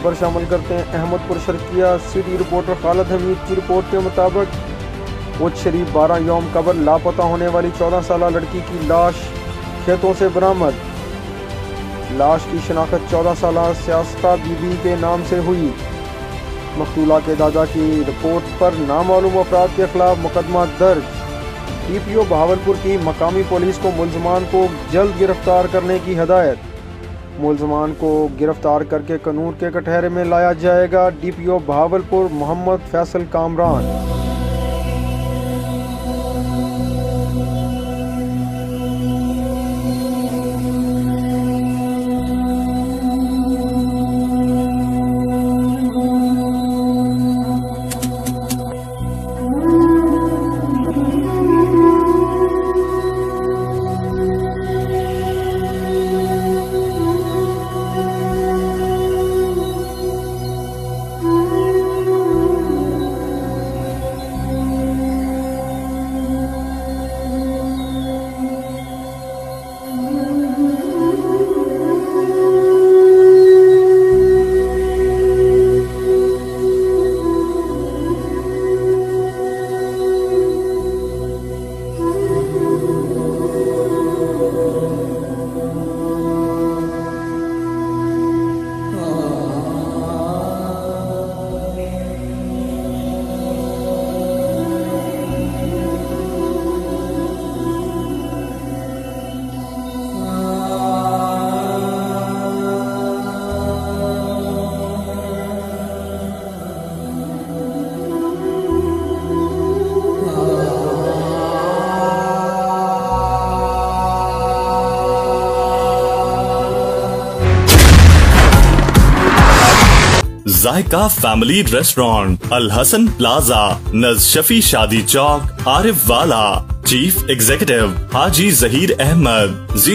खबर शामिल करते हैं। Ahmadpur Sharqia city reporter Khalid Hamid की रिपोर्ट के मुताबिक शरीफ 12 यौम कबल लापता होने वाली 14 साला लड़की की लाश खेतों से बरामद। लाश की शनाखत 14 साला सैयास्तां बीबी के नाम से हुई। मकतूला के दादा की रिपोर्ट पर नामअलूम अफराद के खिलाफ मुकदमा दर्ज। DPO बहावलपुर की मकामी पुलिस को मुलजमान को जल्द गिरफ्तार करने की हदायत। मुलजमान को गिरफ्तार करके कानून के कटहरे में लाया जाएगा। DPO Bahawalpur Muhammad Faisal Kamran. Zaika family restaurant, Al Hasan plaza, नज Shafi Shadi Chowk, Arif Wala. Chief executive Haji Zaheer Ahmed.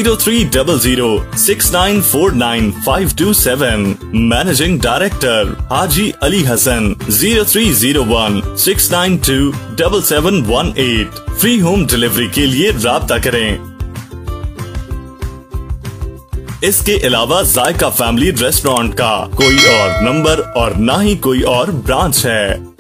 030069495527। Managing director Haji Ali Hasan. 030169277718। Free home delivery के लिए राब्ता करें। इसके अलावा जायका फैमिली रेस्टोरेंट का कोई और नंबर और ना ही कोई और ब्रांच है।